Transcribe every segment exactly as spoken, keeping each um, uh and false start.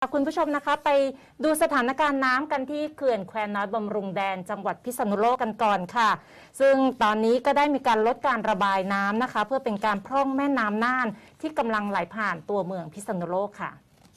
คุณผู้ชมนะคะไปดูสถานการณ์น้ำกันที่เขื่อนแควน้อยบำรุงแดนจังหวัดพิษณุโลกกันก่อนค่ะซึ่งตอนนี้ก็ได้มีการลดการระบายน้ำนะคะเพื่อเป็นการพร่องแม่น้ำน่านที่กำลังไหลผ่านตัวเมืองพิษณุโลกค่ะ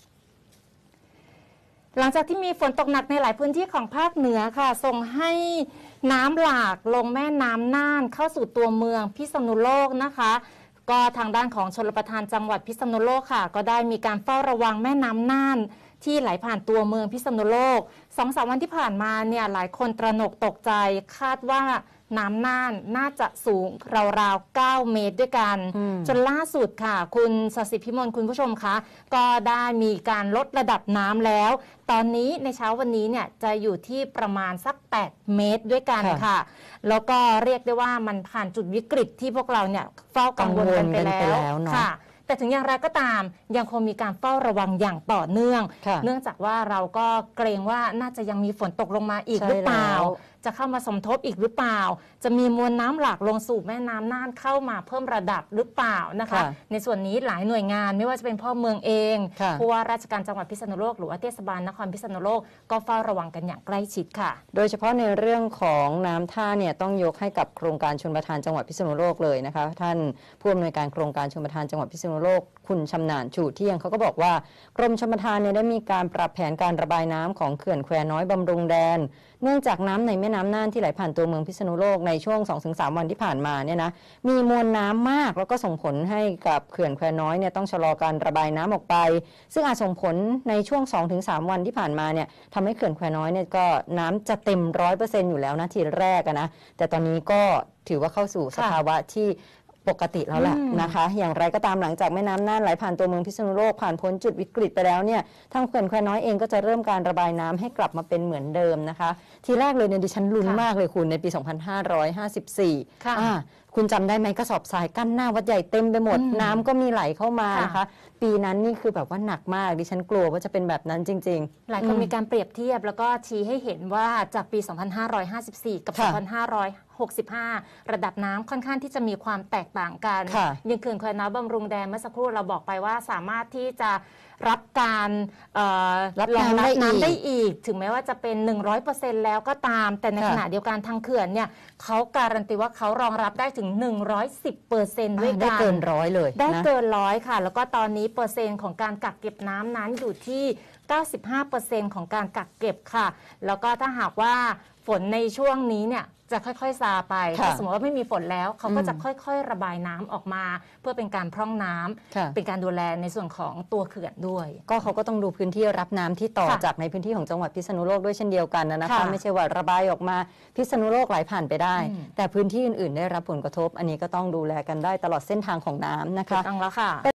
หลังจากที่มีฝนตกหนักในหลายพื้นที่ของภาคเหนือค่ะส่งให้น้ำหลากลงแม่น้ำน่านเข้าสู่ตัวเมืองพิษณุโลกนะคะก็ทางด้านของชลประทานจังหวัดพิษณุโลกค่ะก็ได้มีการเฝ้าระวังแม่น้ำน่านที่ไหลผ่านตัวเมืองพิษณุโลก สองถึงสาม วันที่ผ่านมาเนี่ยหลายคนตระหนกตกใจคาดว่าน้ำน่านน่าจะสูงราวๆเก้าเมตรด้วยกันจนล่าสุดค่ะคุณศศิพิมลคุณผู้ชมคะก็ได้มีการลดระดับน้ำแล้วตอนนี้ในเช้าวันนี้เนี่ยจะอยู่ที่ประมาณสักแปดเมตรด้วยกันค่ะแล้วก็เรียกได้ว่ามันผ่านจุดวิกฤตที่พวกเราเนี่ยเฝ้ากังวลกันไปแล้วค่ะแต่ถึงอย่างไรก็ตามยังคงมีการเฝ้าระวังอย่างต่อเนื่องเนื่องจากว่าเราก็เกรงว่าน่าจะยังมีฝนตกลงมาอีกหรือเปล่าจะเข้ามาสมทบอีกหรือเปล่าจะมีมวลน้ำหลากลงสู่แม่น้ำน่านเข้ามาเพิ่มระดับหรือเปล่านะคะในส่วนนี้หลายหน่วยงานไม่ว่าจะเป็นพ่อเมืองเองผู้ว่าราชการจังหวัดพิษณุโลกหรือว่าเทศบาลนครพิษณุโลกก็เฝ้าระวังกันอย่างใกล้ชิดค่ะโดยเฉพาะในเรื่องของน้ำท่าเนี่ยต้องยกให้กับโครงการชลประทานจังหวัดพิษณุโลกเลยนะคะท่านผู้อำนวยการโครงการชลประทานจังหวัดพิษณุโลกคุณชำนาญชูเที่ยงเขาก็บอกว่ากรมชลประทานเนี่ยได้มีการปรับแผนการระบายน้ำของเขื่อนแควน้อยบำรุงแดนเนื่องจากน้ำในแม่น้ำน่านที่ไหลผ่านตัวเมืองพิษณุโลกในช่วง สองถึงสาม วันที่ผ่านมาเนี่ยนะมีมวลน้ำมากแล้วก็ส่งผลให้กับเขื่อนแควน้อยเนี่ยต้องชะลอการระบายน้ำออกไปซึ่งอาจส่งผลในช่วง สองถึงสาม วันที่ผ่านมาเนี่ยทำให้เขื่อนแควน้อยเนี่ยก็น้ำจะเต็ม ร้อยเปอร์เซ็นต์ อยู่แล้วนะทีแรกนะแต่ตอนนี้ก็ถือว่าเข้าสู่สภาวะที่ปกติแล้วแหละนะคะอย่างไรก็ตามหลังจากแม่น้ำน่านไหลผ่านตัวเมืองพิษณุโลกผ่านพ้นจุดวิกฤตไปแล้วเนี่ยทางเขื่อนแควน้อยเองก็จะเริ่มการระบายน้ำให้กลับมาเป็นเหมือนเดิมนะคะทีแรกเลยเนี่ยดิฉันลุ้นมากเลยคุณในปี สองพันห้าร้อยห้าสิบสี่ ค่ะคุณจำได้ไหมกระสอบทรายกั้นหน้าวัดใหญ่เต็มไปหมดน้ำก็มีไหลเข้ามานะคะปีนั้นนี่คือแบบว่าหนักมากดิฉันกลัวว่าจะเป็นแบบนั้นจริงๆหลายคนมีการเปรียบเทียบแล้วก็ชี้ให้เห็นว่าจากปี สองพันห้าร้อยห้าสิบสี่ กับ สองพันห้าร้อยหกสิบห้า ระดับน้ำค่อนข้างที่จะมีความแตกต่างกันอย่างเขื่อนแควน้อยบำรุงแดนเมื่อสักครู่เราบอกไปว่าสามารถที่จะรับการรับน้ำได้อีกได้อีกถึงแม้ว่าจะเป็น หนึ่งร้อยเปอร์เซ็นต์ แล้วก็ตามแต่ในขณะเดียวกันทางเขื่อนเนี่ยเขาการันตีว่าเขารองรับได้ถึง หนึ่งร้อยสิบเปอร์เซ็นต์ ด้วยกันได้เกินร้อยเลยได้เกินร้อยค่ะแล้วก็ตอนนี้เปอร์เซ็นต์ของการกักเก็บน้ำนั้นอยู่ที่ เก้าสิบห้าเปอร์เซ็นต์ ของการกักเก็บค่ะแล้วก็ถ้าหากว่าฝนในช่วงนี้เนี่ยจะค่อยๆซาไปถ้าสมมติว่าไม่มีฝนแล้วเขาก็จะค่อยๆระบายน้ำออกมาเพื่อเป็นการพร่องน้ำเป็นการดูแลในส่วนของตัวเขื่อนด้วยก็เขาก็ต้องดูพื้นที่รับน้ำที่ต่อจากในพื้นที่ของจังหวัดพิษณุโลกด้วยเช่นเดียวกันนะคะไม่ใช่ว่าระบายออกมาพิษณุโลกไหลผ่านไปได้แต่พื้นที่อื่นๆได้รับผลกระทบอันนี้ก็ต้องดูแลกันได้ตลอดเส้นทางของน้ำนะคะต้องแล้วค่ะ